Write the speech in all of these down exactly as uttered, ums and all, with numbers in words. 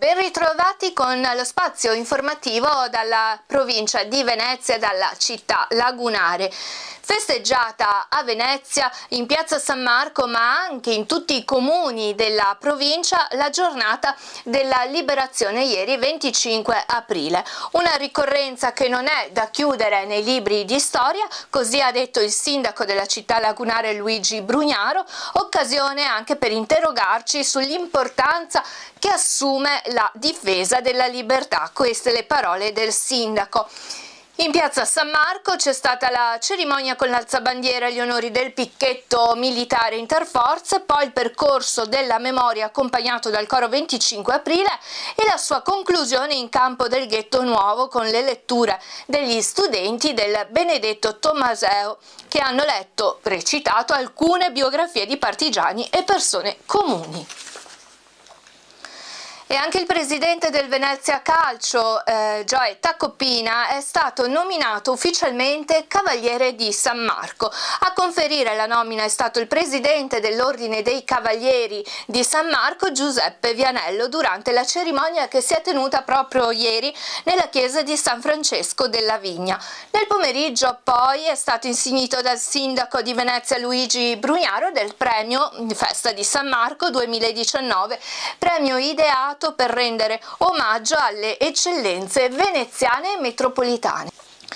Ben ritrovati con lo spazio informativo dalla provincia di Venezia, dalla città lagunare. Festeggiata a Venezia, in piazza San Marco, ma anche in tutti i comuni della provincia, la giornata della liberazione ieri venticinque aprile. Una ricorrenza che non è da chiudere nei libri di storia, così ha detto il sindaco della città lagunare Luigi Brugnaro, occasione anche per interrogarci sull'importanza che assume la difesa della libertà. Queste le parole del sindaco. In piazza San Marco c'è stata la cerimonia con l'alzabandiera agli onori del picchetto militare interforze, poi il percorso della memoria accompagnato dal coro venticinque aprile e la sua conclusione in campo del Ghetto Nuovo con le letture degli studenti del Benedetto Tommaseo che hanno letto, recitato, alcune biografie di partigiani e persone comuni. E anche il presidente del Venezia Calcio, eh, Joe Tacopina, è stato nominato ufficialmente Cavaliere di San Marco. A conferire la nomina è stato il presidente dell'Ordine dei Cavalieri di San Marco, Giuseppe Vianello, durante la cerimonia che si è tenuta proprio ieri nella chiesa di San Francesco della Vigna. Nel pomeriggio poi è stato insignito dal sindaco di Venezia Luigi Brugnaro del premio Festa di San Marco duemiladiciannove, premio ideato per rendere omaggio alle eccellenze veneziane e metropolitane.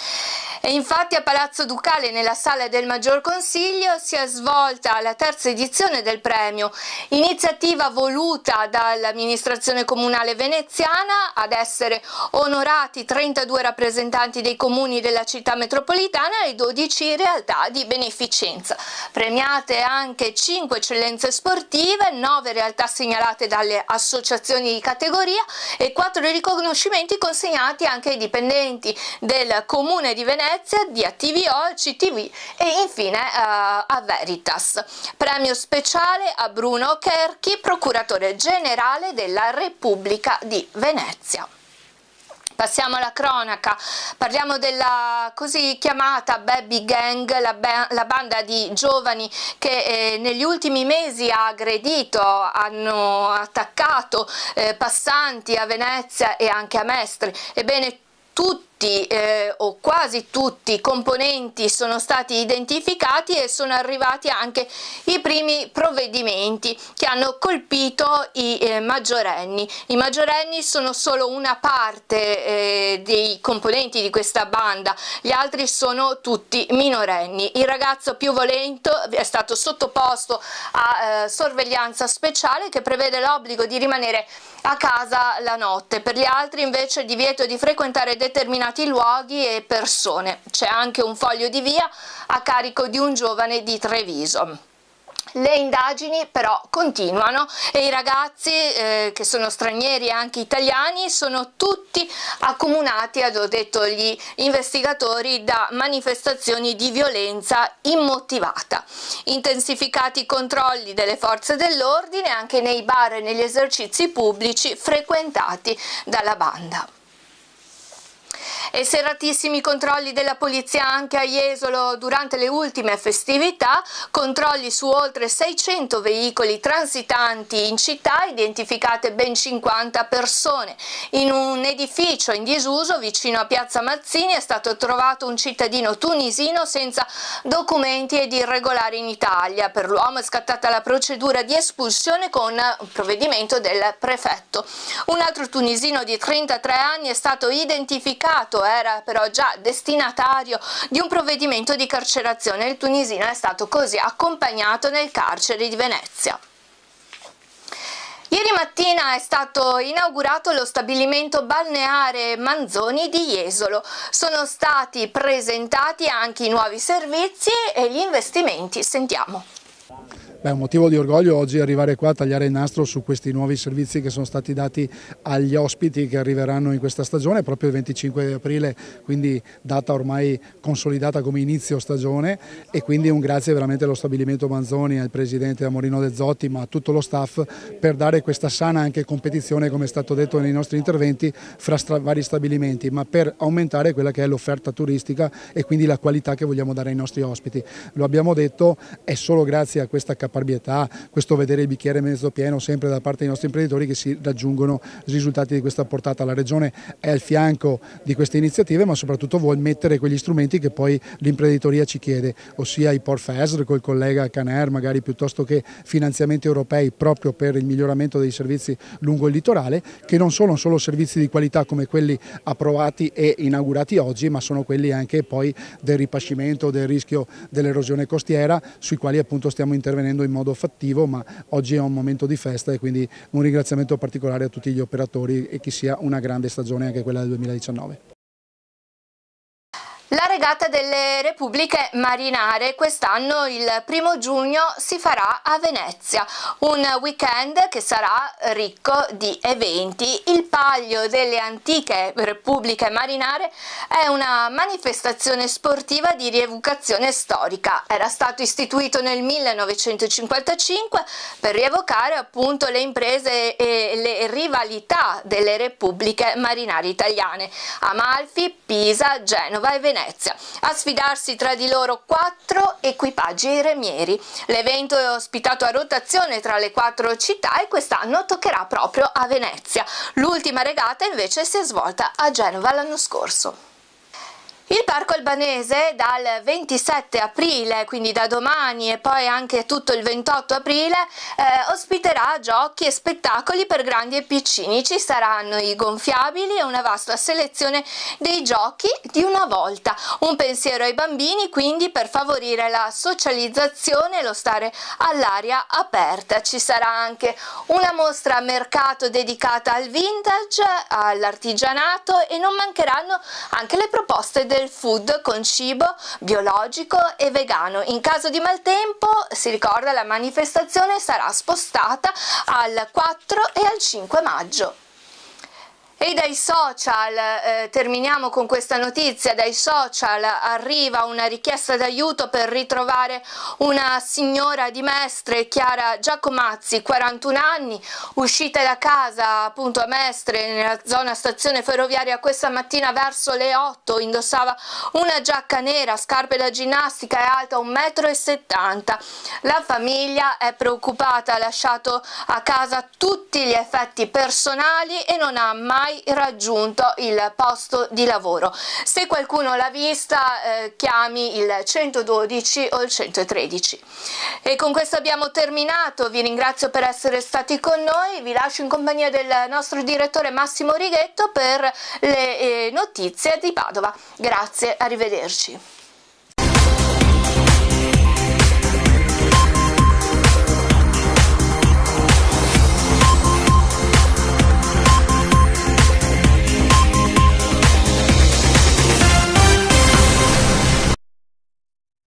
E infatti a Palazzo Ducale, nella sala del Maggior Consiglio, si è svolta la terza edizione del premio, iniziativa voluta dall'amministrazione comunale veneziana. Ad essere onorati trentadue rappresentanti dei comuni della città metropolitana e dodici realtà di beneficenza. Premiate anche cinque eccellenze sportive, nove realtà segnalate dalle associazioni di categoria e quattro riconoscimenti consegnati anche ai dipendenti del comune di Venezia, di A T V O, C T V e infine uh, a Veritas. Premio speciale a Bruno Cherchi, procuratore generale della Repubblica di Venezia. Passiamo alla cronaca, parliamo della così chiamata Baby Gang, la, ba la banda di giovani che eh, negli ultimi mesi ha aggredito, hanno attaccato eh, passanti a Venezia e anche a Mestre. Ebbene, tutti Eh, o quasi tutti i componenti sono stati identificati e sono arrivati anche i primi provvedimenti che hanno colpito i eh, maggiorenni. I maggiorenni sono solo una parte eh, dei componenti di questa banda, gli altri sono tutti minorenni. Il ragazzo più violento è stato sottoposto a eh, sorveglianza speciale che prevede l'obbligo di rimanere a casa la notte, per gli altri invece il divieto di frequentare determinati luoghi e persone. C'è anche un foglio di via a carico di un giovane di Treviso. Le indagini però continuano e i ragazzi eh, che sono stranieri e anche italiani sono tutti accomunati, hanno detto gli investigatori, da manifestazioni di violenza immotivata. Intensificati i controlli delle forze dell'ordine anche nei bar e negli esercizi pubblici frequentati dalla banda. E serratissimi controlli della polizia anche a Jesolo durante le ultime festività, controlli su oltre seicento veicoli transitanti in città, identificate ben cinquanta persone. In un edificio in disuso vicino a Piazza Mazzini è stato trovato un cittadino tunisino senza documenti ed irregolare in Italia. Per l'uomo è scattata la procedura di espulsione con provvedimento del prefetto. Un altro tunisino di trentatré anni è stato identificato, era però già destinatario di un provvedimento di carcerazione. Il tunisino è stato così accompagnato nel carcere di Venezia. Ieri mattina è stato inaugurato lo stabilimento balneare Manzoni di Jesolo. Sono stati presentati anche i nuovi servizi e gli investimenti. Sentiamo. Beh, è un motivo di orgoglio oggi arrivare qua a tagliare il nastro su questi nuovi servizi che sono stati dati agli ospiti che arriveranno in questa stagione, proprio il venticinque aprile, quindi data ormai consolidata come inizio stagione, e quindi un grazie veramente allo stabilimento Manzoni, al presidente Amorino De Zotti, ma a tutto lo staff, per dare questa sana anche competizione, come è stato detto nei nostri interventi, fra vari stabilimenti, ma per aumentare quella che è l'offerta turistica e quindi la qualità che vogliamo dare ai nostri ospiti. Lo abbiamo detto, è solo grazie a questa capacità caparbietà, questo vedere il bicchiere mezzo pieno sempre da parte dei nostri imprenditori, che si raggiungono risultati di questa portata. La Regione è al fianco di queste iniziative, ma soprattutto vuol mettere quegli strumenti che poi l'imprenditoria ci chiede, ossia i Port Fest col collega Caner magari, piuttosto che finanziamenti europei proprio per il miglioramento dei servizi lungo il litorale, che non sono solo servizi di qualità come quelli approvati e inaugurati oggi, ma sono quelli anche poi del ripascimento, del rischio dell'erosione costiera, sui quali appunto stiamo intervenendo in modo fattivo, ma oggi è un momento di festa e quindi un ringraziamento particolare a tutti gli operatori e che sia una grande stagione anche quella del duemiladiciannove. La regata delle Repubbliche Marinare quest'anno il primo giugno si farà a Venezia, un weekend che sarà ricco di eventi. Il Palio delle Antiche Repubbliche Marinare è una manifestazione sportiva di rievocazione storica. Era stato istituito nel millenovecentocinquantacinque per rievocare appunto le imprese e le rivalità delle repubbliche marinari italiane: Amalfi, Pisa, Genova e Venezia. A sfidarsi tra di loro quattro equipaggi remieri. L'evento è ospitato a rotazione tra le quattro città e quest'anno toccherà proprio a Venezia. L'ultima regata invece si è svolta a Genova l'anno scorso. Il Parco Albanese dal ventisette aprile, quindi da domani e poi anche tutto il ventotto aprile, eh, ospiterà giochi e spettacoli per grandi e piccini. Ci saranno i gonfiabili e una vasta selezione dei giochi di una volta. Un pensiero ai bambini quindi per favorire la socializzazione e lo stare all'aria aperta. Ci sarà anche una mostra a mercato dedicata al vintage, all'artigianato, e non mancheranno anche le proposte del food con cibo biologico e vegano. In caso di maltempo, si ricorda, la manifestazione sarà spostata al quattro e al cinque maggio. E dai social, eh, terminiamo con questa notizia, dai social arriva una richiesta d'aiuto per ritrovare una signora di Mestre, Chiara Giacomazzi, quarantuno anni, uscita da casa appunto a Mestre, nella zona stazione ferroviaria questa mattina verso le otto, indossava una giacca nera, scarpe da ginnastica e alta un metro e settanta. La famiglia è preoccupata, ha lasciato a casa tutti gli effetti personali e non ha mai raggiunto il posto di lavoro. Se qualcuno l'ha vista, eh, chiami il centododici o il centotredici. E con questo abbiamo terminato. Vi ringrazio per essere stati con noi, vi lascio in compagnia del nostro direttore Massimo Righetto per le eh, notizie di Padova. Grazie, arrivederci.